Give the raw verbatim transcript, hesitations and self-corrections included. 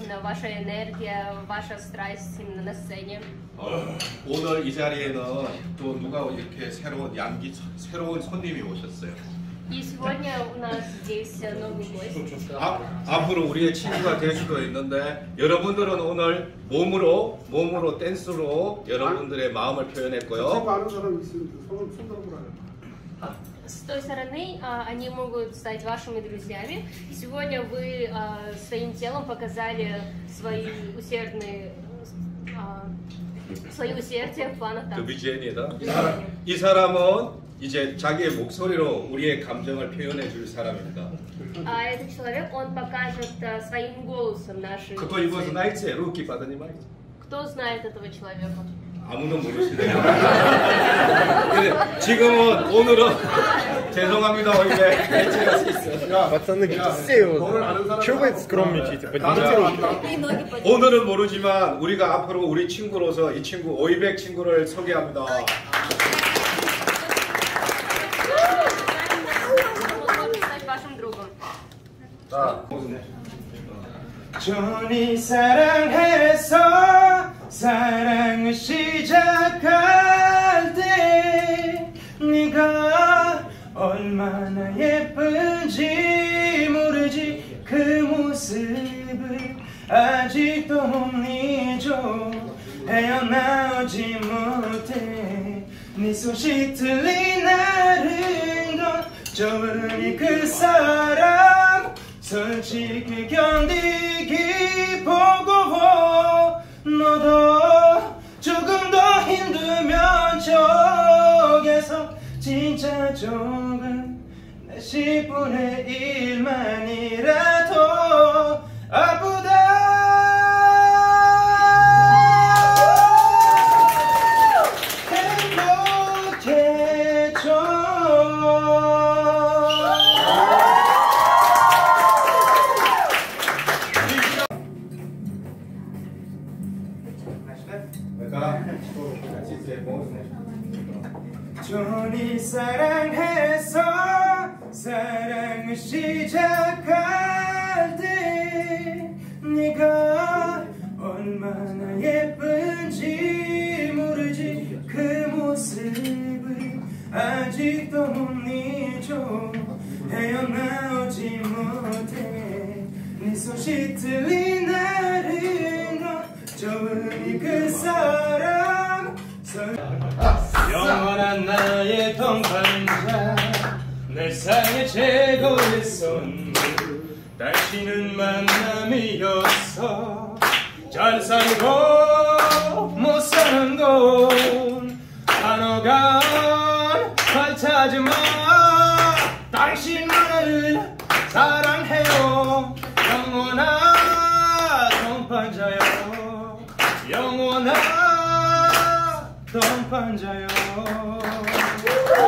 именно ваша энергия, ваша страсть именно на сцене? 어, 오늘 이 자리에는 또 누가 이렇게 새로운 양기, 새로운 손님이 오셨어요. И сегодня у нас здесь новый гость. 아, 앞으로 우리의 친구가 될 수도 있는데 여러분들은 오늘 몸으로 몸으로 댄스로 여러분들의 마음을 표현했고요. 친구 아는 사람 있으면 손을 손들어보라. С той стороны а, они могут стать вашими друзьями. И сегодня вы а, своим телом показали свои усердные, а, свои усердия в планах 그 танца. 비지엔이다. 이 사람, 이 사람은 이제 자기의 목소리로 우리의 감정을 표현해 줄 사람입니다. А этот человек, он покажет а, своим голосом наши 그거 이거 эмоции. знаете? руки поднимайте. Кто знает этого человека? 아무도 모르시네요. 근데 지금은 오늘은 죄송합니다. 원래 제가 있어요. Пацаны, все чего вы скромничаете? Поднимите руки. 오늘은 모르지만 우리가 앞으로 우리 친구로서 이 친구 오이백 친구를 소개합니다. 존이 사랑해서 사랑을 시작할 때 네가 얼마나 예쁜지 모르지 그 모습을 아직도 못 잊어 헤어나오지 못해 네 소식 들리나는 건 저분이 그 사람 솔직히 견디기 버거워 너도 조금 더 힘들면 저기서 진짜 조금 내 십분의 일만이라도 아프다 존이 사랑해서 사랑을 시작할 때 네가 얼마나 예쁜지 모르지 그 모습을 아직도 못 잊어 헤어나오지 못해 네 소식 들리나는 건 저분이 그 사람 영원한 나의 동반자 내 삶의 최고의 선물 당신은 만남이었어 잘 살고 못 사는 건 한어간 발차지마 당신만을 사랑해요 영원한 동반자요 영원한 동반자요